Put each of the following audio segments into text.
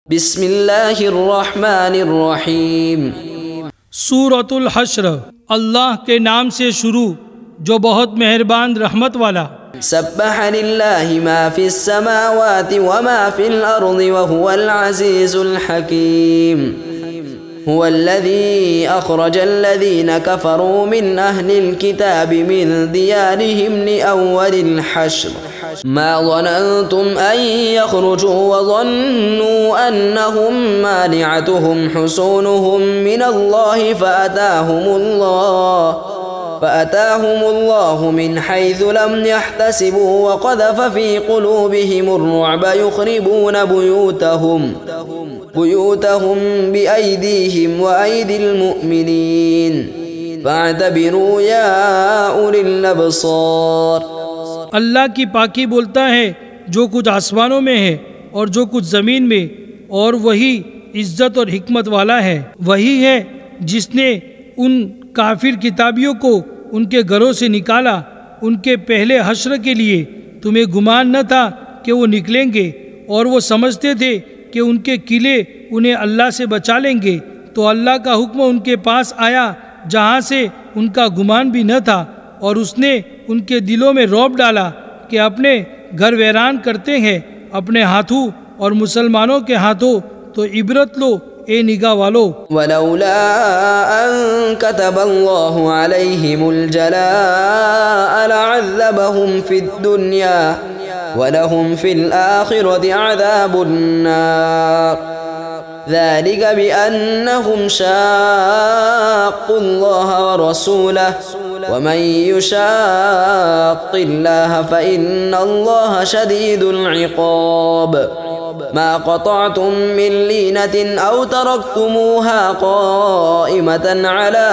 बिस्मिल्लाहिर्रहमानिर्रहीम। सूरतुल हश्र, अल्लाह के नाम से शुरू जो बहुत मेहरबान रहमत वाला। सब्बह लिल्लाहि मा फिस समावाति व मा फिल अर्दि व हुवल अज़ीज़ुल हकीम। हुवल्लज़ी अख़रजल्लज़ीना कफ़रू मिन अहलिल किताबि मिन दियारिहिम लिअव्वलिल हश्र मा ज़ननतुम अन यख़रुजू व ज़न्नू अन्नहुम मानिअतुहुम हुसूनुहुम मिनल्लाहि फ़अताहुमुल्लाहु मिन हैथु लम यहतसिबू व क़ज़फ़ फ़ी क़ुलूबिहिमुर्रुअब युख़रिबून बुयूतहुम बिअयदीहिम व अयदिल मुअमिनीन फ़अतबिरू या उलिल अब्सार। अल्लाह की पाकी बोलता है जो कुछ आसमानों में है और जो कुछ ज़मीन में, और वही इज्जत और हिकमत वाला है। वही है जिसने उन काफिर किताबियों को उनके घरों से निकाला उनके पहले हश्र के लिए। तुम्हें गुमान न था कि वो निकलेंगे, और वो समझते थे कि उनके किले उन्हें अल्लाह से बचा लेंगे। तो अल्लाह का हुक्म उनके पास आया जहाँ से उनका गुमान भी न था, और उसने उनके दिलों में रौब डाला कि अपने घर वैरान करते हैं अपने हाथों और मुसलमानों के हाथों। तो इबरत लो ए निगाह वालो। वलौला अन कतबल्लाहु अलैहिमुल जलाअ लअज़्ज़बहुम फिद दुनिया वलहुम फिल आखिरति अज़ाबुन नार। ज़ालिक बिअन्नहुम शाक़्क़ुल्लाह व रसूलहु वमन युशाक़्क़िल्लाह फ़इन्नल्लाह शदीदुल इक़ाब। मा क़तअतुम मिन लीनतिन औ तरक्तुमूहा क़ाइमतन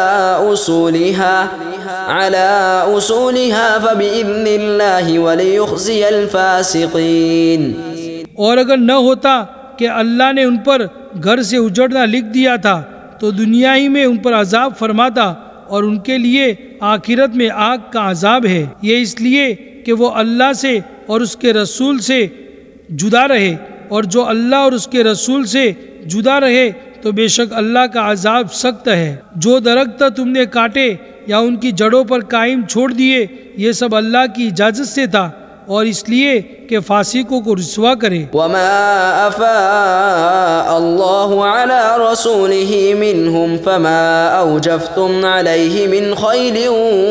अला उसूलिहा फ़बिइज़्निल्लाहि वलियुख़ज़ियल फ़ासिक़ीन। और अगर न होता कि अल्लाह ने उन पर घर से उजड़ना लिख दिया था तो दुनिया ही में उन पर अजाब फरमाता, और उनके लिए आखिरत में आग का अजाब है। ये इसलिए कि वो अल्लाह से और उसके रसूल से जुदा रहे, और जो अल्लाह और उसके रसूल से जुदा रहे तो बेशक अल्लाह का अजाब सख्त है। जो दरख्त तुमने काटे या उनकी जड़ों पर कायम छोड़ दिए, ये सब अल्लाह की इजाज़त से था, और इसलिए कि फासिकों को रुसवा करे। वमा अफ़ा अल्लाहु अला रसूलिही मिनहुम फमा औजफ्तुम अलैहि मिन खैलिन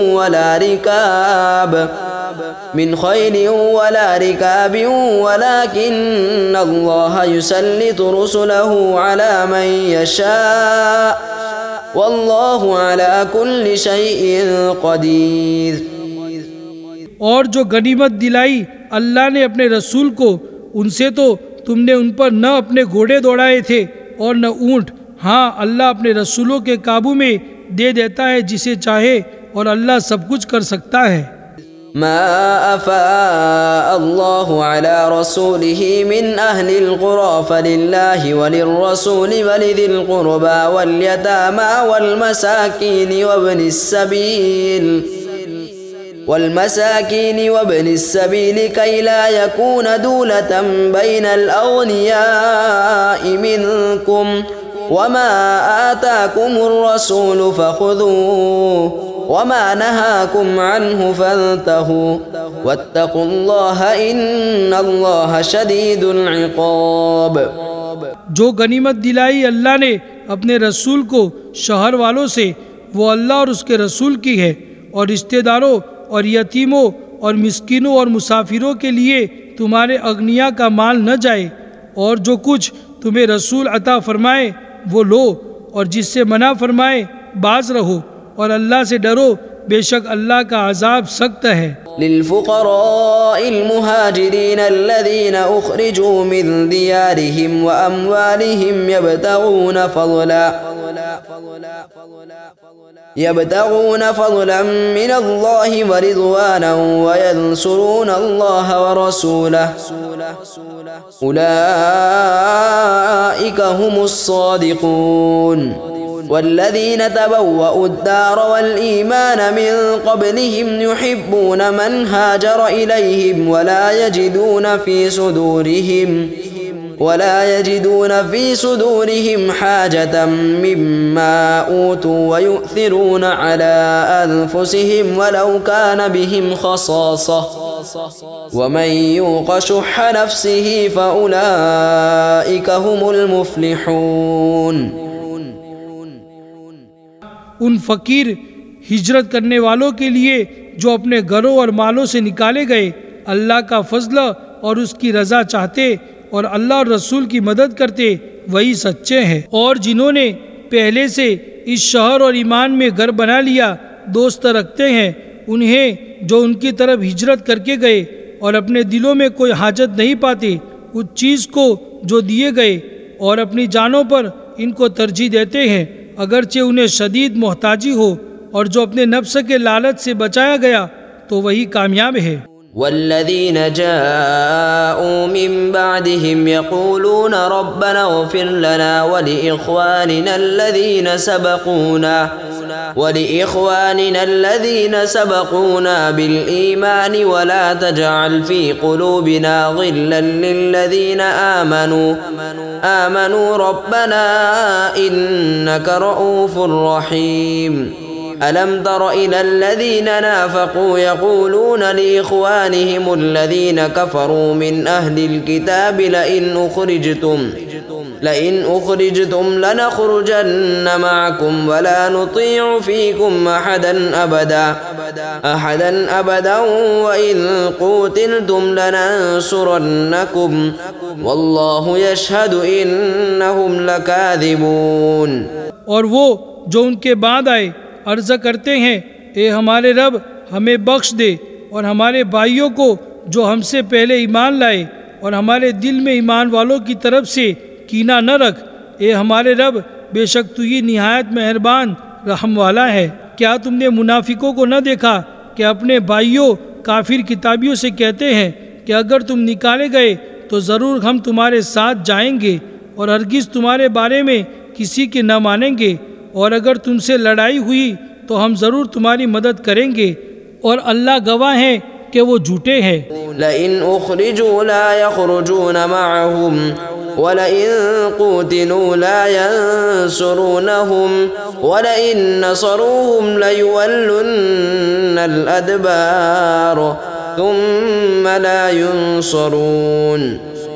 वला रिकाबिन वलाकिन्नल्लाह युसल्लितु रुसुलहु अला मन यशा वल्लाहु अला कुल्लि शैइन क़दीर। और जो गनीमत दिलाई अल्लाह ने अपने रसूल को, उनसे तो तुमने उन पर न अपने घोड़े दौड़ाए थे और न ऊँट। हाँ, अल्लाह अपने रसूलों के काबू में दे देता है जिसे चाहे, और अल्लाह सब कुछ कर सकता है। मा अफ़ा अल्लाहु अला रसूलिही मिन अहलिल क़ुरा फ़लिल्लाहि वलिर्रसूलि वलिज़िल क़ुरबा वल यतामा वल मसाकीन वब्नि स्सबील कई ला यकून दूलतम बैनल अग़नियाइ मिनकुम वमा आताकुमुर रसूलु फ़ख़ुज़ूहु वमा नहाकुम अन्हु फ़न्तहू वत्तक़ुल्लाह इन्नल्लाह शदीदुल इक़ाब। जो गनीमत दिलाई अल्लाह ने अपने रसूल को शहर वालों से, वो अल्लाह और उसके रसूल की है, और रिश्तेदारों और यतीमों और मिस्किनों और मुसाफिरों के लिए तुम्हारे अग्निया का माल न जाए, और जो कुछ तुम्हें रसूल अता फरमाए वो लो, और जिससे मना फरमाए बाज रहो, और अल्लाह से डरो, बेशक अल्लाह का अजाब सख्त है। लिलफुक़राइल मुहाजिरीन अल्लज़ीना उख़रिजू मिन दियारिहिम व अम्वालिहिम यब्तगून फ़ज़लन मिनल्लाहि व रिज़वानन व यंसुरूनल्लाह व रसूलहु उलाइका हुमुस्सादिक़ून। वल्लज़ीन तबव्वअु द्दार वल ईमान मिन क़ब्लिहिम युहिब्बून मन हाजर इलैहिम वला यजिदून वला यजिदून फी सुदूरिहिम हाजतम मिम्मा ऊतू व यु'थिरून अला अनफुसिहिम वलौ कान बिहिम खसासा वमन यूक़ शुह्ह नफ्सिही फउलाइक हुमुल मुफ्लिहून। उन फकीर हिजरत करने वालों के लिए जो अपने घरों और मालों से निकाले गए, अल्लाह का फजल और उसकी रजा चाहते और अल्लाह और रसूल की मदद करते, वही सच्चे हैं। और जिन्होंने पहले से इस शहर और ईमान में घर बना लिया दोस्त रखते हैं, उन्हें जो उनकी तरफ हिजरत करके गए और अपने दिलों में कोई हाजत नहीं पाते उस चीज़ को जो दिए गए, और अपनी जानों पर इनको तरजीह देते हैं अगरचे उन्हें शदीद मोहताजी हो, और जो अपने नफ्स के लालच से बचाया गया तो वही कामयाब है। वल्लज़ीन जाऊ मिन बअदिहिम यक़ूलून रब्बना इग़फ़िर लना वलिइख़वानिना अल्लज़ीना सबक़ूना बिल ईमान वला तजअल फ़ी क़ुलूबिना ग़िल्लन लिल्लज़ीना आमनू रब्बना इन्नका रऊफ़ुर रहीम। अलम तर इलल्लज़ीना नाफ़क़ू यक़ूलून लिइख़वानिहिम अल्लज़ीना कफ़रू मिन अहलिल किताबि लइन उख़रिजतुम लनख़रुजन्न मअकुम वला नुतीअु फ़ीकुम अहदन अबदा व इन क़ूतिलतुम लनंसुरन्नकुम वल्लाहु यशहदु इन्नहुम लकाज़िबून। और वो जो उनके बाद आए अर्ज़ करते हैं, ए हमारे रब हमें बख्श दे और हमारे भाइयों को जो हमसे पहले ईमान लाए, और हमारे दिल में ईमान वालों की तरफ से कीना न रख। ए हमारे रब बेशक तू ही निहायत मेहरबान रहम वाला है। क्या तुमने मुनाफिकों को न देखा कि अपने भाइयों काफिर किताबियों से कहते हैं कि अगर तुम निकाले गए तो ज़रूर हम तुम्हारे साथ जाएंगे और हरगिज़ तुम्हारे बारे में किसी के न मानेंगे, और अगर तुमसे लड़ाई हुई तो हम ज़रूर तुम्हारी मदद करेंगे, और अल्लाह गवाह है कि वो झूठे हैं। लइन उख़रिजू ला यख़रुजून मअहुम वलइन क़ूतिलू ला यंसुरूनहुम वलइन नसरूहुम लयुवल्लुन्नल अदबार थुम्मा ला युनसरून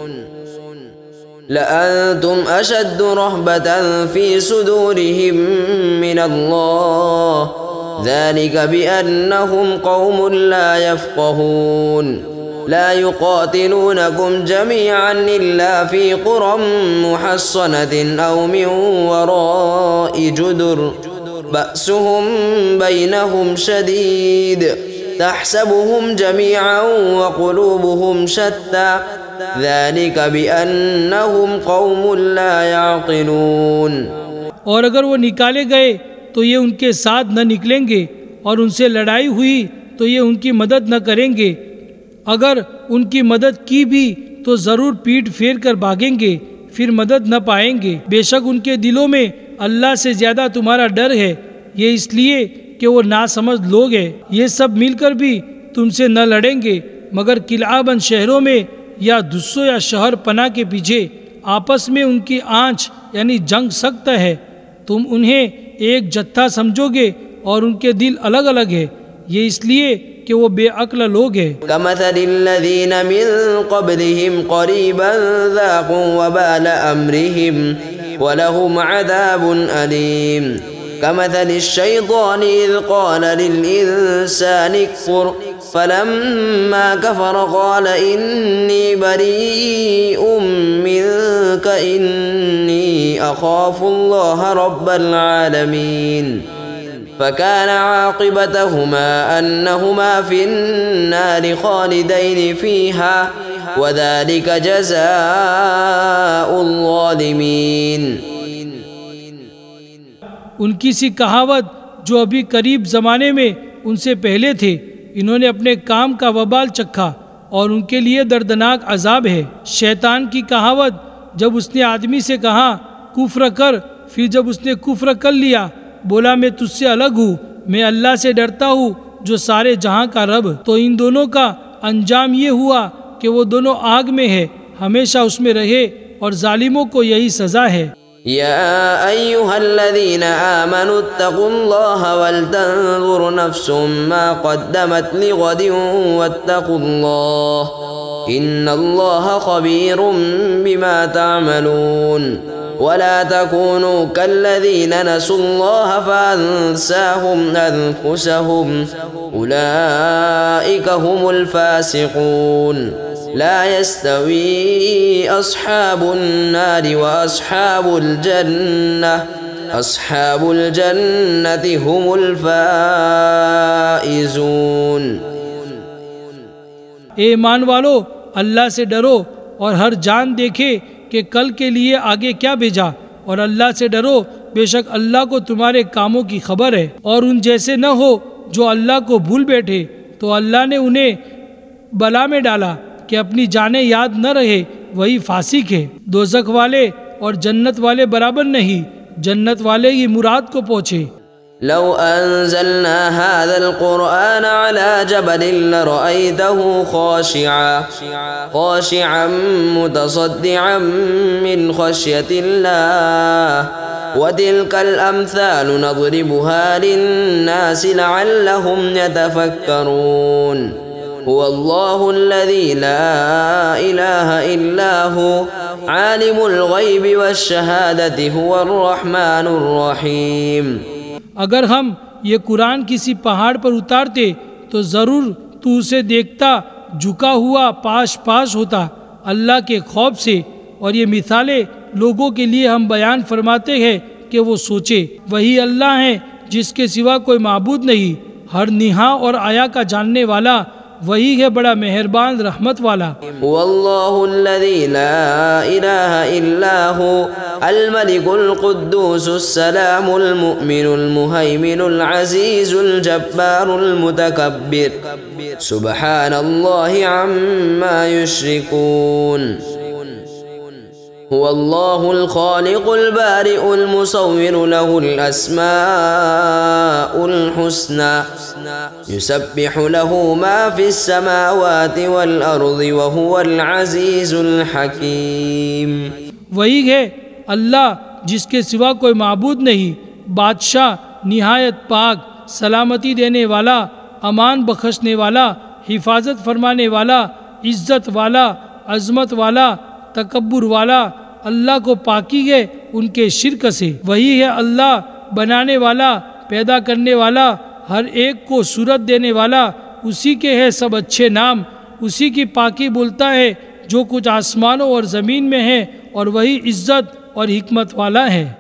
लअंतुम अशद्दु रहबतन फ़ी सुदूरिहिम मिनल्लाह ज़ालिका बिअन्नहुम क़ौमुन ला यफ़क़हून ला युक़ातिलूनकुम जमीअन इल्ला फ़ी क़ुरम मुहस्सनतिन औ मिन वराइ जुदुर बअसुहुम बैनहुम शदीद तहसबुहुम जमीअन व क़ुलूबुहुम शत्ता ज़ालिका बिअन्नहुम क़ौमुन ला यअक़िलून। और अगर वो निकाले गए तो ये उनके साथ न निकलेंगे, और उनसे लड़ाई हुई तो ये उनकी मदद न करेंगे। अगर उनकी मदद की भी तो ज़रूर पीठ फेर कर भागेंगे, फिर मदद न पाएंगे। बेशक उनके दिलों में अल्लाह से ज़्यादा तुम्हारा डर है, ये इसलिए कि वो नासमझ लोग हैं। ये सब मिलकर भी तुमसे न लड़ेंगे मगर किलाबंद शहरों में या दुस्सों या शहर पना के पीछे आपस में उनकी आँच यानी जंग सख्त है। तुम उन्हें एक जत्था समझोगे और उनके दिल अलग अलग है, ये इसलिए कि वो बेअक्ल लोग हैं। कमथलिल्लज़ीन मिन क़ब्लिहिम क़रीबन ज़ाक़ू वबाल अम्रिहिम वलहुम अज़ाबुन अलीम। कमथलिश्शैतानि इज़ क़ाल लिल-इंसानि कफ़ुर फलम्मा कफ़र क़ाल इन्नी बरीउम मिन्का इन्नी अख़ाफ़ुल्लाह रब्बल आलमीन। फ़कान आक़िबतहुमा अन्नहुमा फ़िन्नारि ख़ालिदैनि फ़ीहा वज़ालिका जज़ाउल ज़ालिमीन। उनकी सी कहावत जो अभी करीब ज़माने में उनसे पहले थे, इन्होंने अपने काम का वबाल चखा और उनके लिए दर्दनाक अजाब है। शैतान की कहावत जब उसने आदमी से कहा कुफ्र कर, फिर जब उसने कुफ्र कर लिया बोला मैं तुझसे अलग हूँ, मैं अल्लाह से डरता हूँ जो सारे जहाँ का रब। तो इन दोनों का अंजाम ये हुआ कि वो दोनों आग में है, हमेशा उसमें रहे और जालिमों को यही सज़ा है। या अय्युहल्लज़ीना आमनु इत्तक़ुल्लाह वलतंज़ुर नफ्सुम मा क़द्दमत लिग़दिन वत्तक़ुल्लाह इन्नल्लाह ख़बीरुम बिमा तअमलून वला तकूनू कल्लज़ीना नसुल्लाह फ़अन्साहुम अन्फुसहुम उलाइका हुमुल फ़ासिक़ून ला यस्तवी अस्हाबुन नारि व अस्हाबुल जन्नति हुमुल फ़ाइज़ून। ए ईमान वालो, अल्लाह से डरो और हर जान देखे कि कल के लिए आगे क्या भेजा, और अल्लाह से डरो, बेशक अल्लाह को तुम्हारे कामों की खबर है। और उन जैसे न हो जो अल्लाह को भूल बैठे, तो अल्लाह ने उन्हें बला में डाला कि अपनी जानें याद न रहे, वही फासिक है। दोज़ख वाले और जन्नत वाले बराबर नहीं, जन्नत वाले ही मुराद को पहुँचे। लौ अंज़लना हाज़ल क़ुरआन अला जबलिन लरअयतहु ख़ाशिअन मुतसद्दिअन मिन ख़श्यतिल्लाह व तिल्कल अम्सालु नज़रिबुहा लिन्नासि लअल्लहुम यतफ़क्करून। हुवल्लाहुल्लज़ी ला इलाहा इल्ला हु आलिमुल ग़ैबि वश्शहादति हुवर रहमानुर रहीम। अगर हम ये कुरान किसी पहाड़ पर उतारते तो ज़रूर तू उसे देखता झुका हुआ पाश पाश होता अल्लाह के खौफ से। और ये मिसालें लोगों के लिए हम बयान फरमाते हैं कि वो सोचे। वही अल्लाह है जिसके सिवा कोई माबूद नहीं, हर निहा और आया का जानने वाला, वही है बड़ा मेहरबान रहमत वाला। वल्लाहुल्लज़ी ला इलाहा इल्ला हु अल मलिकुल कुद्दूसुस सलामुल मुमिनुल मुहैमिनुल अज़ीजुल जब्बारुल मुतकब्बिर सुब्हानल्लाहि अम्मा युश्रिकून। हुवल्लाहुल खालिकुल बारिउल मुसव्विरु लहुल अस्माउल हुस्ना युसब्बिहु लहु मा फिस समावाति वल अर्दि व हुवल अज़ीजुल हकीम। वही है अल्लाह जिसके सिवा कोई माबूद नहीं, बादशाह निहायत पाक, सलामती देने वाला, अमान बख्शने वाला, हिफाजत फरमाने वाला, इज्जत वाला, अजमत वाला, तकब्बुर वाला। अल्लाह को पाकी है उनके शिर्क से। वही है अल्लाह बनाने वाला, पैदा करने वाला, हर एक को सूरत देने वाला। उसी के है सब अच्छे नाम, उसी की पाकी बोलता है जो कुछ आसमानों और ज़मीन में है, और वही इज्जत और हिकमत वाला है।